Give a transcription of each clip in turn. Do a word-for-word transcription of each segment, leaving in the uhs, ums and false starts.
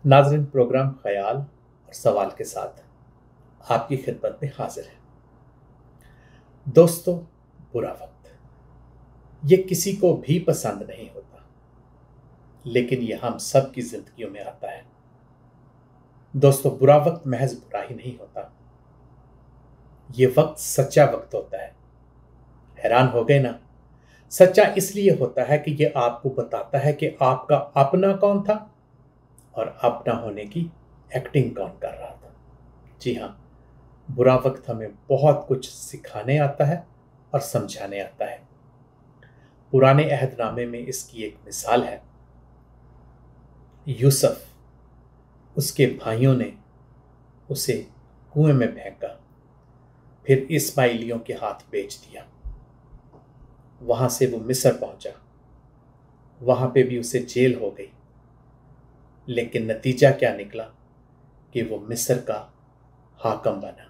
नाज़रीन, प्रोग्राम ख्याल और सवाल के साथ आपकी खिदमत में हाजिर है। दोस्तों, बुरा वक्त ये किसी को भी पसंद नहीं होता, लेकिन ये हम सब की जिंदगियों में आता है। दोस्तों, बुरा वक्त महज बुरा ही नहीं होता, ये वक्त सच्चा वक्त होता है। हैरान हो गए ना? सच्चा इसलिए होता है कि ये आपको बताता है कि आपका अपना कौन था और अपना होने की एक्टिंग कौन कर रहा था। जी हाँ, बुरा वक्त हमें बहुत कुछ सिखाने आता है और समझाने आता है। पुराने अहदनामे में इसकी एक मिसाल है। यूसुफ, उसके भाइयों ने उसे कुएं में फेंका, फिर इस्माइलियों के हाथ बेच दिया। वहां से वो मिस्र पहुंचा, वहां पे भी उसे जेल हो गई, लेकिन नतीजा क्या निकला कि वो मिस्र का हाकम बना।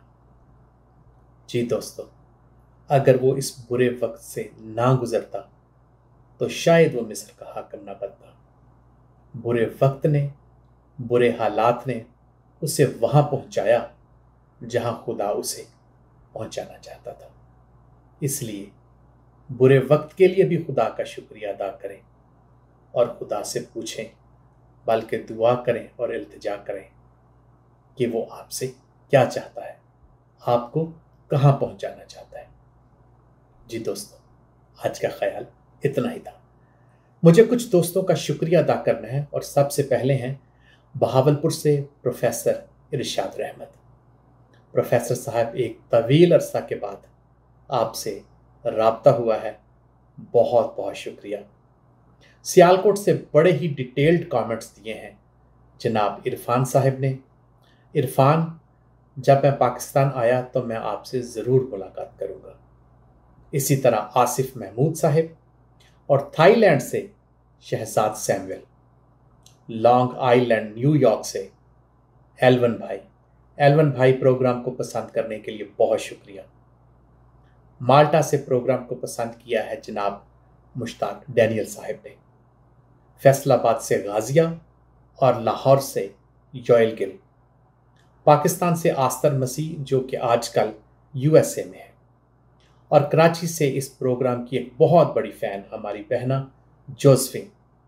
जी दोस्तों, अगर वो इस बुरे वक्त से ना गुजरता तो शायद वो मिस्र का हाकम ना बनता। बुरे वक्त ने, बुरे हालात ने उसे वहां पहुंचाया जहां खुदा उसे पहुंचाना चाहता था। इसलिए बुरे वक्त के लिए भी खुदा का शुक्रिया अदा करें और खुदा से पूछें, बल्कि दुआ करें और इल्तिजा करें कि वो आपसे क्या चाहता है, आपको कहां पहुंचाना चाहता है। जी दोस्तों, आज का ख्याल इतना ही था। मुझे कुछ दोस्तों का शुक्रिया अदा करना है और सबसे पहले हैं बहावलपुर से प्रोफेसर इरशाद रहमत। प्रोफेसर साहब, एक तवील अरसा के बाद आपसे राब्ता हुआ है, बहुत बहुत शुक्रिया। सियालकोट से बड़े ही डिटेल्ड कमेंट्स दिए हैं जनाब इरफान साहब ने। इरफान, जब मैं पाकिस्तान आया तो मैं आपसे ज़रूर मुलाकात करूंगा। इसी तरह आसिफ महमूद साहब और थाईलैंड से Shahzad Samuel, long island New York से एलवन भाई। एलवन भाई, प्रोग्राम को पसंद करने के लिए बहुत शुक्रिया। माल्टा से प्रोग्राम को पसंद किया है जनाब मुश्ताक डैनियल साहब ने। फैसलाबाद से गाजिया और लाहौर से योयल गिल। पाकिस्तान से आस्तर मसीह, जो कि आजकल यूएसए में है। और कराची से इस प्रोग्राम की एक बहुत बड़ी फैन हमारी बहना जोसफिन।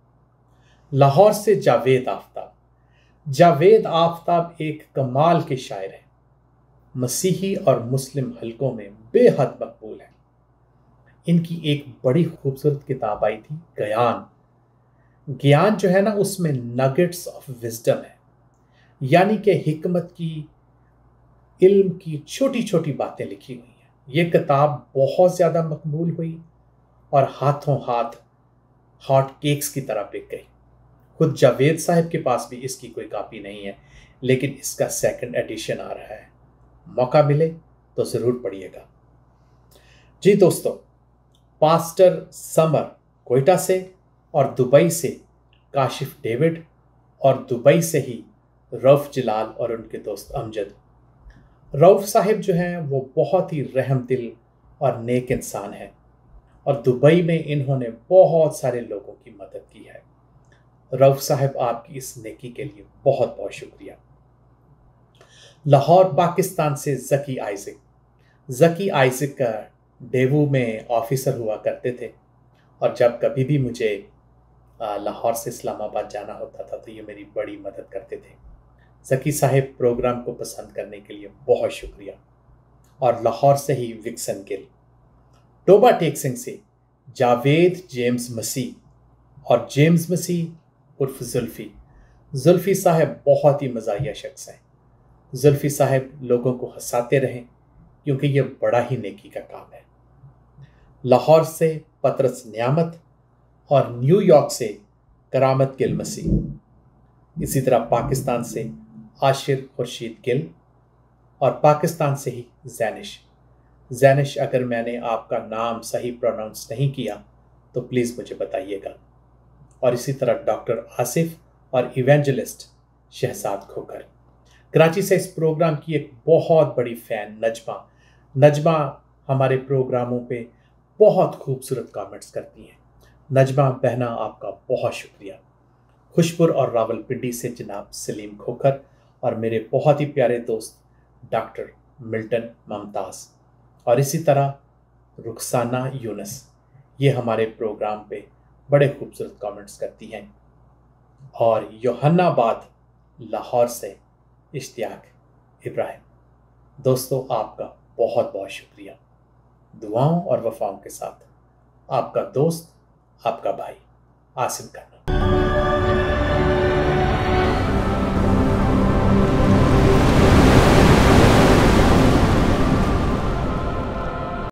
लाहौर से जावेद आफ्ताब। जावेद आफ्ताब एक कमाल के शायर हैं, मसीही और मुस्लिम हलकों में बेहद मकबूल हैं। इनकी एक बड़ी खूबसूरत किताब आई थी, ज्ञान। ज्ञान जो है ना, उसमें नगेट्स ऑफ विजडम है, यानी कि हिकमत की, इल्म की छोटी छोटी बातें लिखी हुई हैं। ये किताब बहुत ज़्यादा मकबूल हुई और हाथों हाथ हॉट केक्स की तरह बिक गई। खुद जावेद साहब के पास भी इसकी कोई कॉपी नहीं है, लेकिन इसका सेकंड एडिशन आ रहा है। मौका मिले तो ज़रूर पढ़िएगा। जी दोस्तों, पास्टर समर कोयटा से और दुबई से काशिफ डेविड और दुबई से ही रऊफ जलाल और उनके दोस्त अमजद। रऊफ साहिब जो हैं वो बहुत ही रहम दिल और नेक इंसान हैं और दुबई में इन्होंने बहुत सारे लोगों की मदद की है। रऊफ साहब, आपकी इस नेकी के लिए बहुत बहुत शुक्रिया। लाहौर पाकिस्तान से जकी आइजिक। जकी आइजिक का डेवू में ऑफिसर हुआ करते थे और जब कभी भी मुझे लाहौर से इस्लामाबाद जाना होता था तो ये मेरी बड़ी मदद करते थे। जकी साहिब, प्रोग्राम को पसंद करने के लिए बहुत शुक्रिया। और लाहौर से ही विक्सन गिल। टोबा टेक्सिंग से जावेद जेम्स मसीह और जेम्स मसीह उर्फ जुल्फी। जुल्फी साहब बहुत ही मज़ाहिया शख्स हैं। जुल्फी साहब लोगों को हंसाते रहें, क्योंकि ये बड़ा ही नेकी का काम है। लाहौर से पतरस नियामत और न्यूयॉर्क से करामत गिल मसीह। इसी तरह पाकिस्तान से आशिर खुर्शीद गिल और पाकिस्तान से ही जैनिश। जैनिश, अगर मैंने आपका नाम सही प्रोनाउंस नहीं किया तो प्लीज़ मुझे बताइएगा। और इसी तरह डॉक्टर आसिफ और इवेंजलिस्ट शहजाद खोकर। कराची से इस प्रोग्राम की एक बहुत बड़ी फ़ैन नजमा। नजमा हमारे प्रोग्रामों पे बहुत खूबसूरत कमेंट्स करती हैं। नजमा बहना, आपका बहुत शुक्रिया। खुशपुर और रावलपिंडी से जनाब सलीम खोखर और मेरे बहुत ही प्यारे दोस्त डॉक्टर मिल्टन मुमताज़, और इसी तरह रुखसाना यूनुस, ये हमारे प्रोग्राम पे बड़े खूबसूरत कमेंट्स करती हैं। और योहन्नाबाद लाहौर से इश्तियाक इब्राहिम। दोस्तों, आपका बहुत बहुत शुक्रिया। दुआओं और वफाओं के साथ आपका दोस्त, आपका भाई आसिम खान।